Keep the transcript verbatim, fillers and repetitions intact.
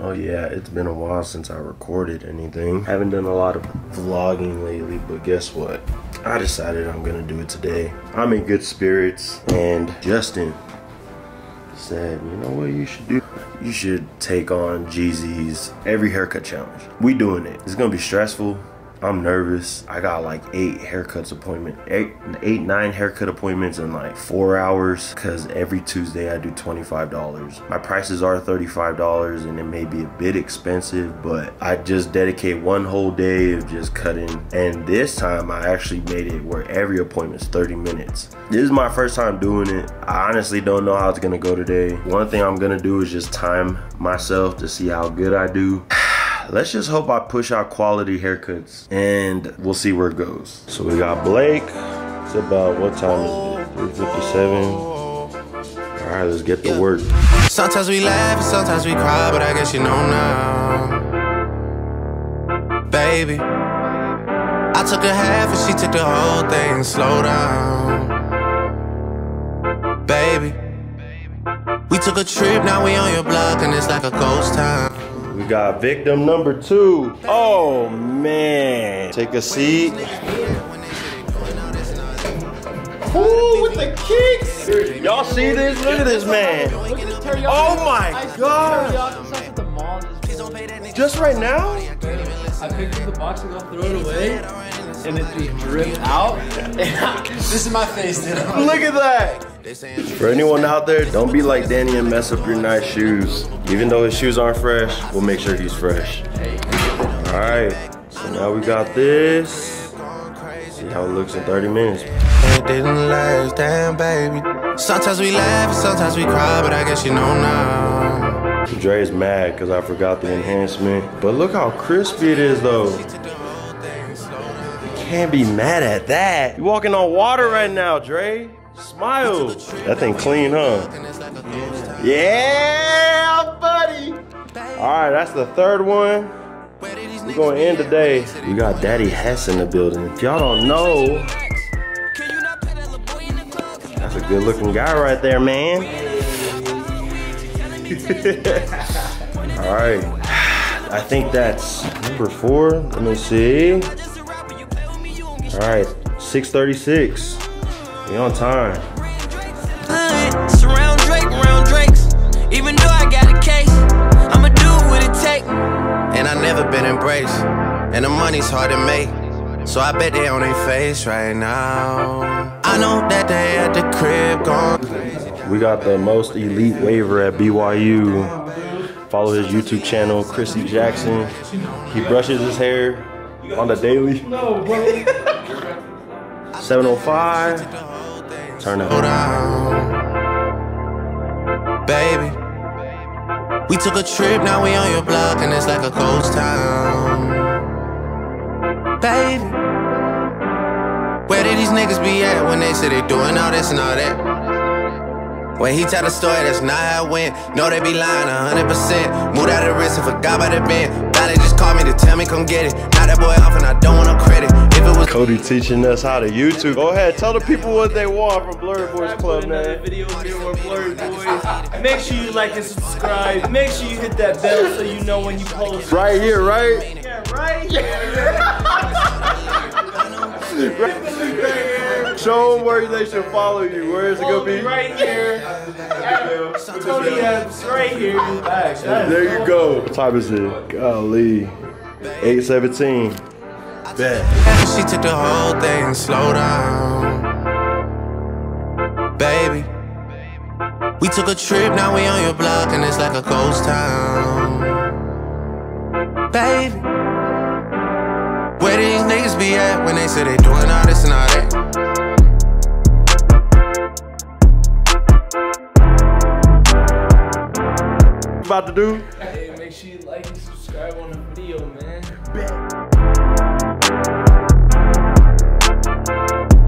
Oh yeah, it's been a while since I recorded anything. Haven't done a lot of vlogging lately, but guess what? I decided I'm gonna do it today. I'm in good spirits, and Justin said, you know what you should do? You should take on Jeezy's every haircut challenge. We doing it. It's gonna be stressful. I'm nervous. I got like eight haircuts appointment, eight, eight, nine haircut appointments in like four hours because every Tuesday I do twenty-five dollars. My prices are thirty-five dollars and it may be a bit expensive, but I just dedicate one whole day of just cutting. And this time I actually made it where every appointment's thirty minutes. This is my first time doing it. I honestly don't know how it's gonna go today. One thing I'm gonna do is just time myself to see how good I do. Let's just hope I push out quality haircuts and we'll see where it goes. So we got Blake. It's about, what time is it? three fifty-seven. All right, let's get to work. Sometimes we laugh and sometimes we cry, but I guess you know now. Baby, I took a half and she took the whole thing. Slow down. Baby, we took a trip, now we on your block and it's like a ghost town. We got victim number two. Oh man. Take a seat. Ooh, with the kicks. Y'all see this? Look at this man. Oh my god. Just right now? I picked up the box and I'll throw it away. And it just dripped out. This is my face, dude. Look at that. For anyone out there, don't be like Danny and mess up your nice shoes. Even though his shoes aren't fresh, we'll make sure he's fresh. All right, so now we got this. See how it looks in thirty minutes. It didn't last, damn baby. Sometimes we laugh and sometimes we cry, but I guess you know now. Dre's mad because I forgot the enhancement. But look how crispy it is though. You can't be mad at that. You walking on water right now, Dre. Smile. That thing clean, huh? Yeah, buddy. All right, that's the third one. We're gonna end today. We got Daddy Hess in the building. If y'all don't know, that's a good looking guy right there, man. All right, I think that's number four. Let me see. All right, six thirty-six. We on time. Surround Drake, round Drakes. Even though I got a case, I'ma do what it take. And I never been embraced. And the money's hard to make. So I bet they on their face right now. I know that they at the crib gone. We got the most elite waiver at B Y U. Follow his YouTube channel, Chrissy Jackson. He brushes his hair on the daily. No, bro. seven oh five. Turn it down. Baby, we took a trip, now we on your block and it's like a ghost town. Baby, where did these niggas be at when they say they doing all this and all that? When he tell the story, that's not how it went. No, they be lying a hundred percent. Moved out of the wrist and forgot about the bend. Now they just called me to tell me come get it. Now that boy off and I don't want no credit. If it was Cody teaching us how to YouTube. Go ahead, tell the people what they want from Blurred Boys Club, man. Video here with Blurred Boys. Make sure you like and subscribe. Make sure you hit that bell so you know when you post. Right here, right? Yeah, right here. Show them where they should follow you. Where is it gonna be? Right here. Tony Epps, right here. There you go. What time is it? Golly. eight seventeen. Bet. she took the whole thing. Slow down. Baby, we took a trip, now we on your block and it's like a ghost town. Baby, where these niggas be at when they say they doing all this and all that? About to do? Hey, make sure you like and subscribe on the video, man. Bet.